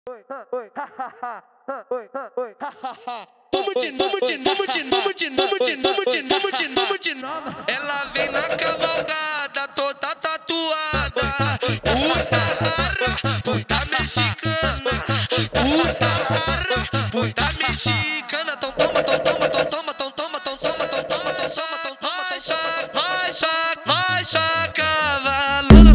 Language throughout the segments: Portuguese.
Ela vem na cavalgada toda tatuada, puta mexicana, puta mexicana. Tão toma, tão toma, tão toma, tão toma, tão toma, tão toma, tão toma, tão toma, vai cavalona.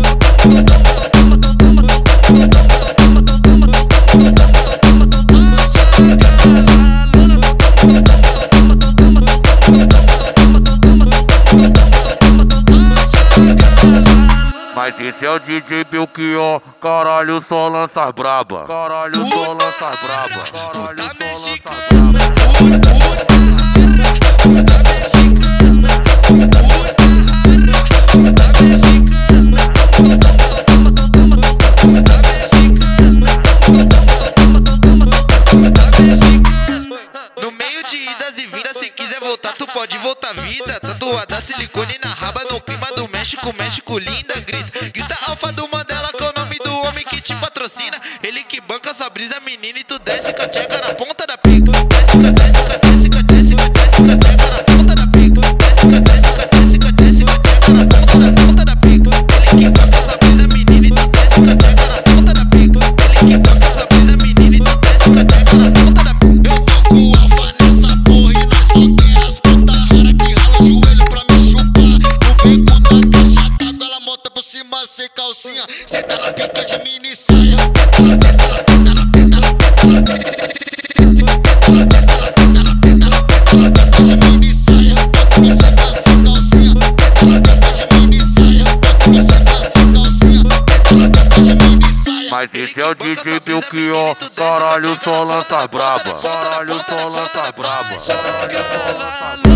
Mas esse é o DJ Belchior, caralho, só lança braba. Caralho, só lança braba. Caralho, Puta só lança mexicana, braba. puta mexicana, puta mexicana. No meio de idas e vindas, se quiser voltar, tu pode voltar vida. Tatuada silicone na raba, no clima do México, México linda. Grita alfa do Mandela, que é o nome do homem que te patrocina. Ele que banca sua brisa, menina, e tu desce com a tcheca na ponta da pica. Desce com a tcheca na ponta da pica. Desce com a tcheca na ponta da pica. Ele que banca sua brisa, menina, e tu desce com a tcheca na ponta da pica. Ele que banca sua brisa, menina, e tu desce com a tcheca na ponta da pica. Eu tô com alfa nessa porra e nós só quer as putas rara que rala o joelho pra me chupar. No beco da caixa d'água, ela monta por cima sem calcinha. Senta na pica de mini saia. Mas esse é o DJ Belchior, caralho, só lança braba. Caralho, só lança braba. Caralho, só lança braba.